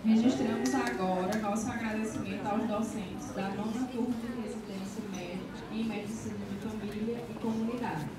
Registramos agora nosso agradecimento aos docentes da 9ª turma de residência médica em Medicina de Família e Comunidade.